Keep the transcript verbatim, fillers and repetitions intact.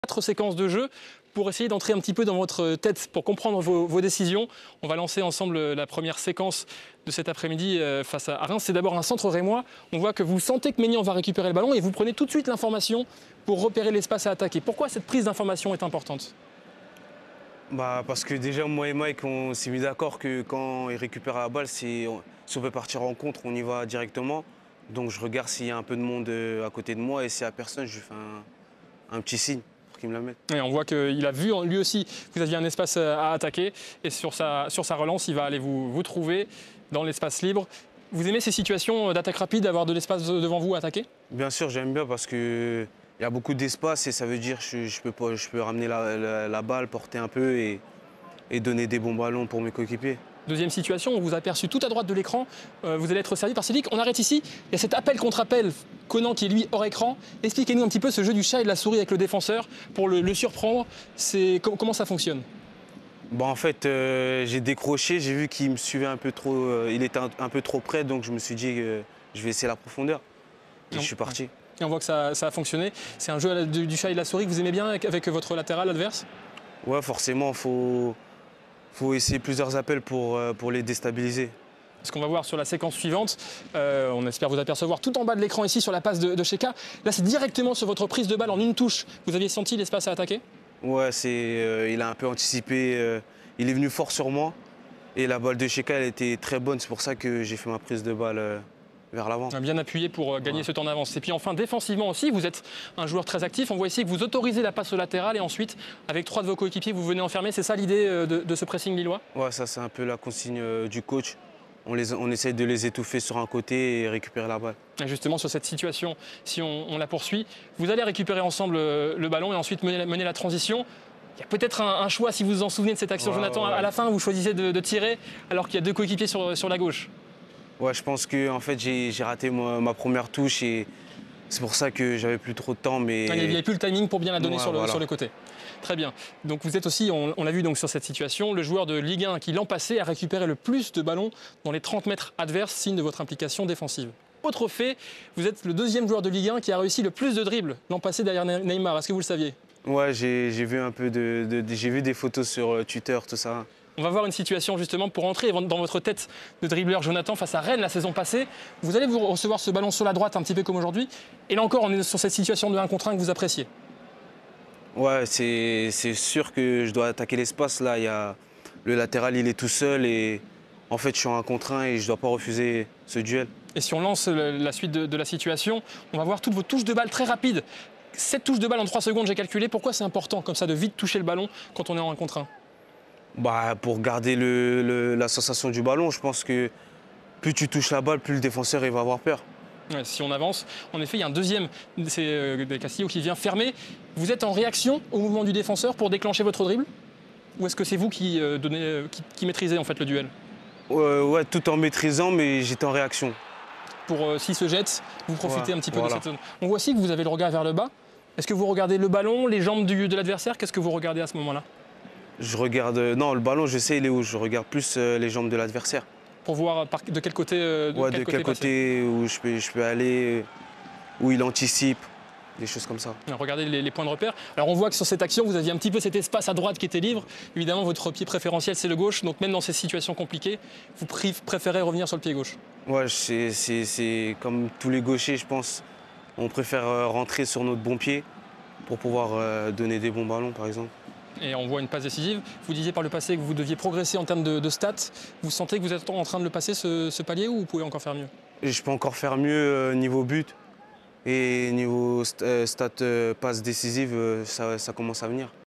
Quatre séquences de jeu pour essayer d'entrer un petit peu dans votre tête, pour comprendre vos, vos décisions. On va lancer ensemble la première séquence de cet après-midi face à Reims. C'est d'abord un centre rémois. On voit que vous sentez que Maignan va récupérer le ballon et vous prenez tout de suite l'information pour repérer l'espace à attaquer. Pourquoi cette prise d'information est importante? Bah parce que déjà moi et Mike on s'est mis d'accord que quand il récupère la balle, si on, si on peut partir en contre, on y va directement. Donc je regarde s'il y a un peu de monde à côté de moi et s'il n'y a personne, je lui fais un, un petit signe pour qu'il me la mette. Et on voit qu'il a vu lui aussi que vous aviez un espace à attaquer et sur sa, sur sa relance, il va aller vous, vous trouver dans l'espace libre. Vous aimez ces situations d'attaque rapide, d'avoir de l'espace devant vous à attaquer? Bien sûr, j'aime bien parce que il y a beaucoup d'espace et ça veut dire que je, je, peux, pas, je peux ramener la, la, la balle, porter un peu et, et donner des bons ballons pour mes coéquipiers. Deuxième situation, on vous a aperçu tout à droite de l'écran, euh, vous allez être servi par Cédric. On arrête ici, il y a cet appel contre appel, Conan qui est lui hors écran. Expliquez-nous un petit peu ce jeu du chat et de la souris avec le défenseur pour le, le surprendre. Comment ça fonctionne? Bon, en fait, euh, j'ai décroché, j'ai vu qu'il me suivait un peu trop, euh, il était un, un peu trop près, donc je me suis dit que euh, je vais essayer la profondeur. Et non. Je suis parti. Et on voit que ça, ça a fonctionné. C'est un jeu à, du, du chat et de la souris que vous aimez bien avec, avec votre latéral adverse? Ouais, forcément, il faut, faut essayer plusieurs appels pour, euh, pour les déstabiliser. Ce qu'on va voir sur la séquence suivante, euh, on espère vous apercevoir tout en bas de l'écran ici sur la passe de, de Cheka. Là, c'est directement sur votre prise de balle en une touche. Vous aviez senti l'espace à attaquer? Ouais, c'est, euh, il a un peu anticipé. Euh, il est venu fort sur moi. Et la balle de Cheka, elle était très bonne. C'est pour ça que j'ai fait ma prise de balle euh, vers l'avant. Bien appuyé pour gagner ouais. ce temps d'avance. Et puis enfin, défensivement aussi, vous êtes un joueur très actif. On voit ici que vous autorisez la passe au latéral et ensuite, avec trois de vos coéquipiers, vous venez enfermer. C'est ça l'idée de, de ce pressing lillois? Ouais, ça c'est un peu la consigne du coach. On, les, on essaye de les étouffer sur un côté et récupérer la balle. Et justement, sur cette situation, si on, on la poursuit, vous allez récupérer ensemble le, le ballon et ensuite mener, mener la transition. Il y a peut-être un, un choix, si vous vous en souvenez de cette action, ouais, Jonathan. Ouais, ouais. À la fin, vous choisissez de, de tirer alors qu'il y a deux coéquipiers sur, sur la gauche. Ouais, je pense que en fait, j'ai raté ma, ma première touche et c'est pour ça que j'avais plus trop de temps. Mais... Il n'y avait plus le timing pour bien la donner ouais, sur, le, voilà. sur le côté. Très bien. Donc vous êtes aussi, on, on l'a vu donc sur cette situation, le joueur de Ligue un qui l'an passé a récupéré le plus de ballons dans les trente mètres adverses, signe de votre implication défensive. Autre fait, vous êtes le deuxième joueur de Ligue un qui a réussi le plus de dribbles l'an passé derrière Neymar. Est-ce que vous le saviez? Ouais, j'ai vu un peu de, de, de j'ai vu des photos sur Twitter, tout ça. On va voir une situation justement pour entrer dans votre tête de dribbleur, Jonathan, face à Rennes la saison passée. Vous allez vous recevoir ce ballon sur la droite un petit peu comme aujourd'hui. Et là encore, on est sur cette situation de un contre un que vous appréciez. Ouais, c'est sûr que je dois attaquer l'espace. Là, il y a le latéral, il est tout seul et en fait, je suis en un contre un et je ne dois pas refuser ce duel. Et si on lance la suite de, de la situation, on va voir toutes vos touches de balle très rapides. sept touches de balle en trois secondes, j'ai calculé. Pourquoi c'est important comme ça de vite toucher le ballon quand on est en un contre un? Bah, pour garder le, le, la sensation du ballon, je pense que plus tu touches la balle, plus le défenseur il va avoir peur. Ouais, si on avance, en effet, il y a un deuxième, c'est euh, Castillo qui vient fermer. Vous êtes en réaction au mouvement du défenseur pour déclencher votre dribble? Ou est-ce que c'est vous qui, euh, donnez, euh, qui, qui maîtrisez en fait le duel? euh, Ouais, tout en maîtrisant, mais j'étais en réaction. Pour euh, s'il se jette, vous profitez ouais, un petit peu voilà. de cette zone. On voit aussi que vous avez le regard vers le bas. Est-ce que vous regardez le ballon, les jambes du, de l'adversaire? Qu'est-ce que vous regardez à ce moment-là? Je regarde, non, le ballon, je sais il est où. Je regarde plus euh, les jambes de l'adversaire. Pour voir par, de quel côté euh, de ouais, quel de quel côté, côté où je peux, je peux aller, où il anticipe, des choses comme ça. Alors, regardez les, les points de repère. Alors on voit que sur cette action, vous aviez un petit peu cet espace à droite qui était libre. Évidemment, votre pied préférentiel, c'est le gauche. Donc même dans ces situations compliquées, vous préférez revenir sur le pied gauche. Ouais, c'est comme tous les gauchers, je pense. On préfère rentrer sur notre bon pied pour pouvoir donner des bons ballons, par exemple. Et on voit une passe décisive. Vous disiez par le passé que vous deviez progresser en termes de, de stats. Vous sentez que vous êtes en train de le passer, ce, ce palier, ou vous pouvez encore faire mieux? Et je peux encore faire mieux euh, niveau but. Et niveau st euh, stats euh, passe décisive, euh, ça, ça commence à venir.